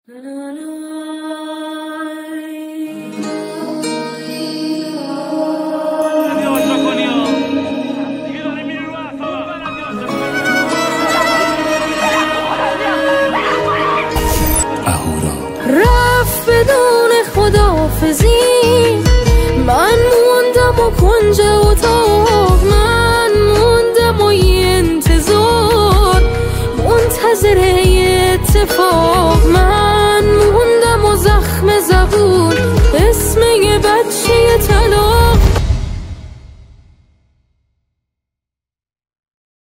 رفت بدون خداحافظی، من موندم و کنج اتاق، من موندم و یه انتظار منتظر یه اتفاق. من